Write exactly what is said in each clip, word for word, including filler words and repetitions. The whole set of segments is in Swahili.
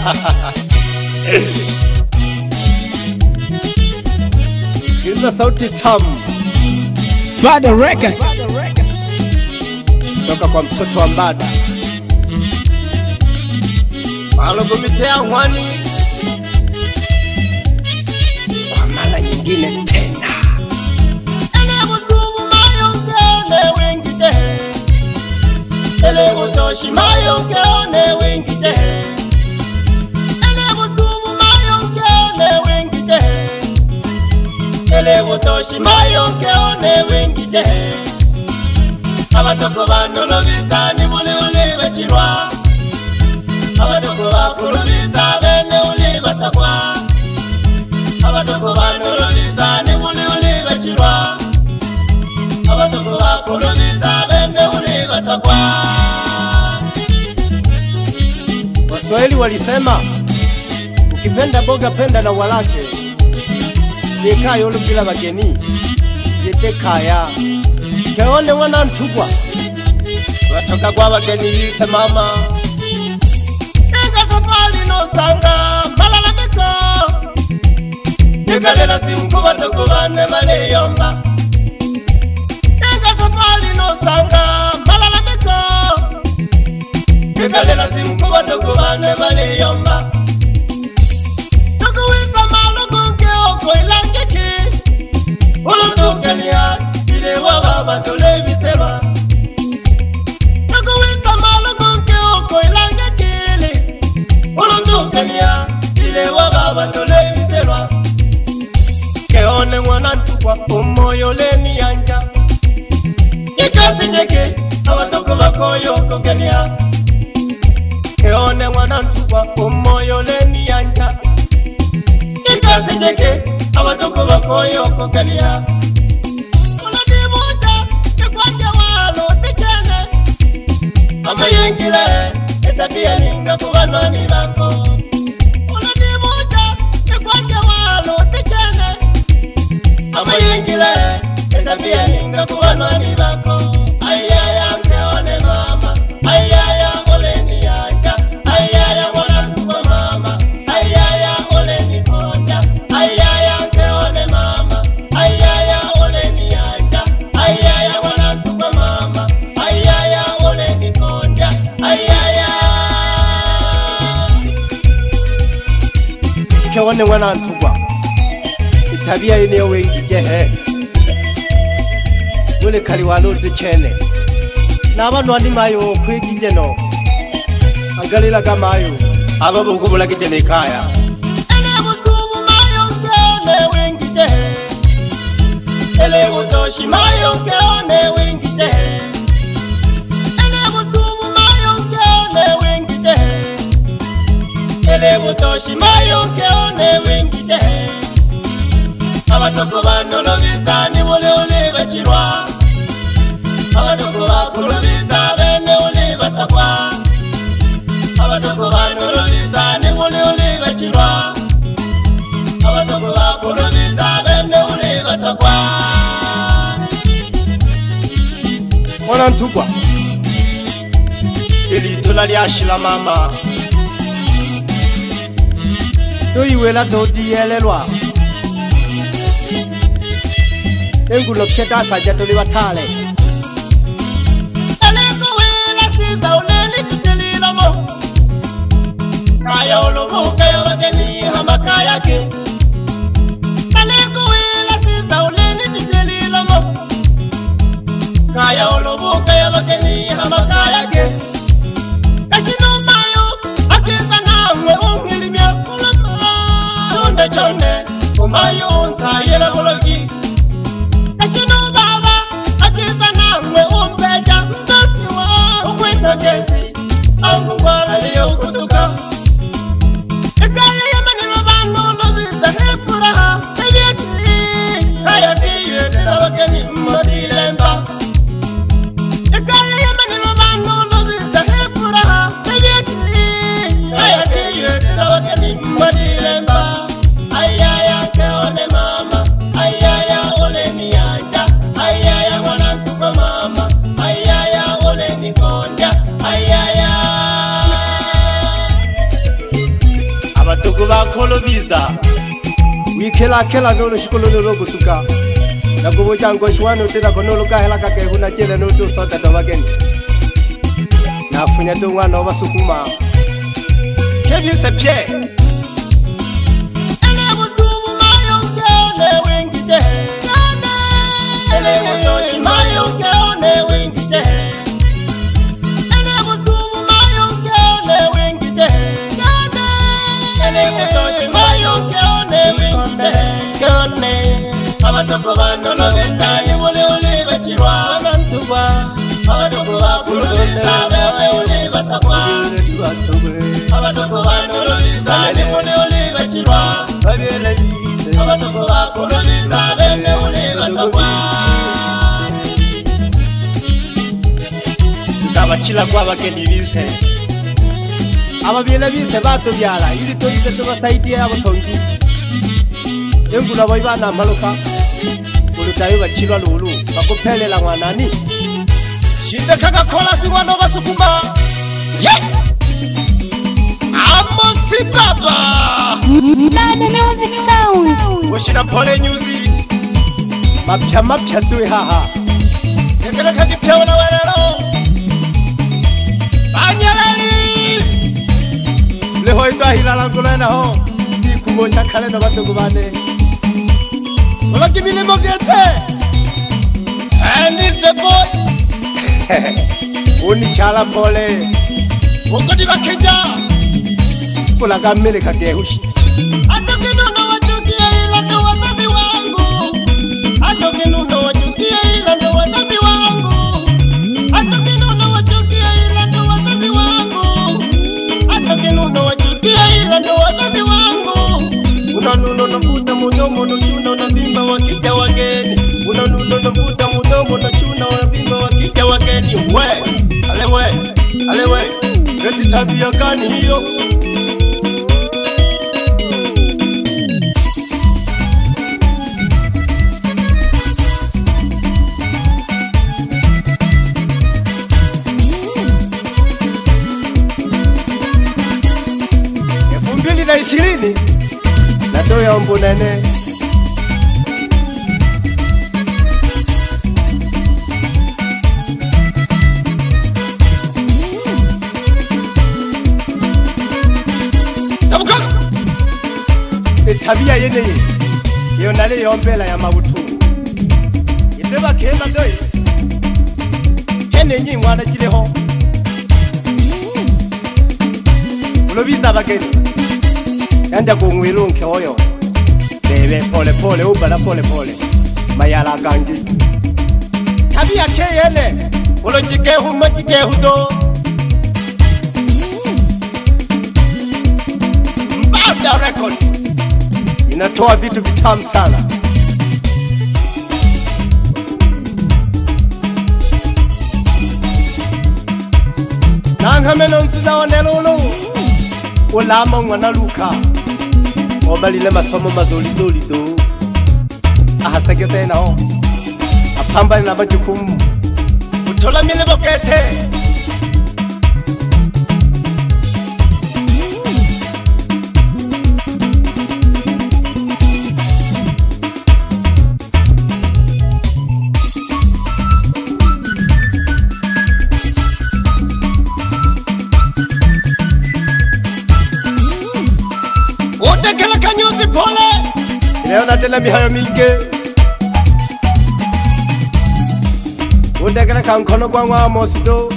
Sikiliza sauti tamu Bada record toka kwa mtoto wa Mbada. Malogomitea mwani kwa mara nyingine tena. Ele mutubu mayo kene wengite, ele mutoshi mayo kene wengite, ele mutubu mayo kene wengite, ele mutoshi mayo kene wengite. Abatoko banolo bizani mule ule bachirwa, abatoko bakuru biza bene ule batakwa, abatoko banolo bizani mule ule bachirwa, abatoko bakuru biza bene ule batakwa. Waswahili walisema ukipenda boga penda na walake, yeka yolo bila bageni yete kaya keone wana ntugwa watoka kwa bageni lise mama. Nega safari no sanga malala meko, nega simku batoko bane male yomba. Nega safari no sanga malala meko, nega simku batoko bane male yomba. Toko wisa malo gonke oko ilangeki, ulu kenya ile waba batole bisema. Toko wisa malo gonke oko ilangeki, ulu kenya ile waba batole bisema. Keone mwana ntukwa umoyo leni anja, ikasi jeke abatoko bakoyo kokenya. Keone mwana ntukwa umoyo leni anja, ikasi jeke abatoko bakoyo kokenya. Uladi moja ekwanja walo tikene, ama yengile etabia ninga kubanwani bako. Uladi moja ekwanja walo tikene, ama yengile etabia ninga kubanwani bako. Ayaya keone mama, ayaya oleni anja, ayaya mwana ntukwa mama, ayaya oleni konja, ayaya keone mama, ayaya oleni anja, ayaya mwana ntukwa mama, ayaya oleni konja, ayaya keone mwana ntukwa itabia ine wengi jehe ule kali walode chene na abantu andi mayo kwegije no angalira kamayo ababo kubula kitene kaya. Ele mutubu mayo kene wengite, ele mutoshi mayo kene wengite, ele mutubu mayo kene wengite, ele mutoshi mayo kene wengite. Abatoko banolo bizani mule ule bachirwa, abatoko bakuru biza bene ule batakwa, abatoko banolo bizani mule ule bachirwa, abatoko bakuru biza bene ule batakwa. Mwana ntukwa ili dola lyashila mama, toyiwela todiyelelwa engulo keta saja toli watale. Eleko wela siza uleni kutelila mo, kaya olomo kaya wakeni hama kaya ke. Eleko wela siza uleni kutelila mo, kaya olomo kaya wakeni hama kaya ke. Kashino mayo akiza nawe ungilimia kulama, chonde chonde umayo unsa yela bologi. Kashino baba akiza nawe umbeja mtafiwa ukwenda kesi angu wala leo kutuka. Ekale yamanilo bano lobiza hepuraha ebiyeti kaya kiye tena wakeni madilemba. Ekale yamanilo bano lobiza hepuraha ebiyeti kaya kiye tena wakeni madilemba. Ayaya keone mama, ayaya oleni anja, ayaya mwana ntukwa mama, ayaya oleni konja, ayaya kolo visa wikela kela nolo shikolo nolo kusuka na kubocha ngoshwano tena konolo ka hela ka ke huna chele no to sota tabageni na funya to mwana wa sukuma kebi se pie ele budubu mayo kele wengite ele yoshi mayo kele wengite ele budubu mayo kele wengite ele yoshi mayo kele wengite kone abatoko bano no betaye mole ole bachirwa bantuba abatoko bakulobeza bebe ole batakwa abatoko bano no betaye mole ole bachirwa babere bise abatoko bakulobeza bebe ole batakwa tabachila kwa bakeni bise ababile bise bato byala ili to ite to basaidia abatongi engula bayibana maluka ulutayo bachilwa lulu bakuphelela ngwanani shinde kaka khola singwana basukuma yeah amosi baba Nana music sound woshina pole music mapya mapya tu haha ngekela kati pya wana walero banyalali leho ita hilala ngulena ho kumocha kale na batu kubane ola kimile mogete and is the boy uni chala pole okodi bakeja kula kamile kagehushi atokeno na wachukia ila ndo wazazi wangu atokeno na wachukia ila ndo wazazi wangu atokeno na wachukia ila ndo wazazi wangu atokeno na wachukia ila ndo wazazi wangu unanuno navuta mudomo no chuna unavimba wakija wageni unanuno navuta mudomo no chuna unavimba wakija wageni we alewe alewe eti tabia gani hiyo elfu mbili na ishirini natoya mbunene tabuka tabia yene yo nale yombela ya mabutu yiteba kema doyi kene nyi mwana kileho ulobiza bageni yanda kungwilunke hoyo bebe pole pole ubala pole pole mayala gangi tabia keyene ulo jikehu majikehu do Mbada Records inatoa vitu vitamu sana nangameno nzina wanelulu ulama ngwana luka obalile masomo mazoli zoli do ahasegete nao apamba na bajukumu utola mile bokete Otekela kanyuzi pole leo natela mihayo mingi Otekela kankono kwa ngwa mosido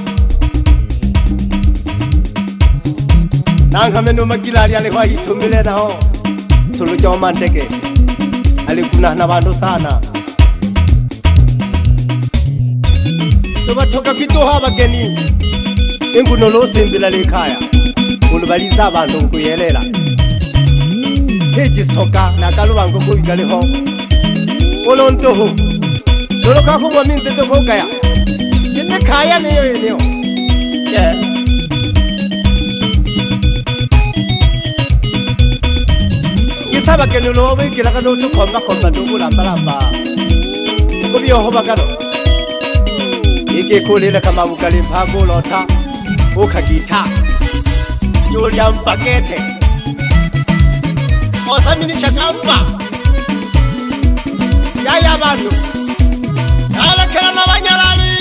Nanga menu magilari alikuwa hitumile na ho Sulu joma ndeke alikuna na bandu sana Tuba toka kitu haba geni Ingu nolo simbila likaya Ulubaliza abantu kuyelela Heji soka na kalubango kuigaleho Olontoho Lolo kako kwa minze toko kaya Kete kaya neyo yeneo Yeah Kisaba kenulo obe kilaka no to komba komba no lamba lamba Kubi ohoba kano Ike kulele kama ukali mpago lota Uka gita Julia mpakete osamini chakamba yaya bantu alakera nabanyalali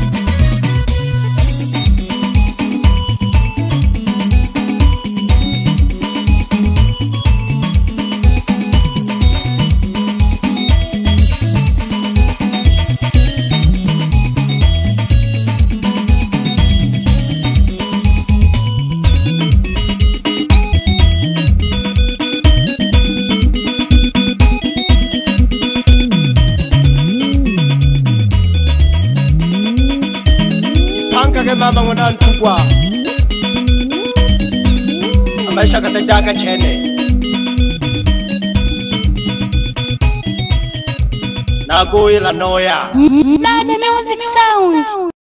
mama ngona ntukwa amaisha katajaga chene nagoyela noya Nana Music Sound.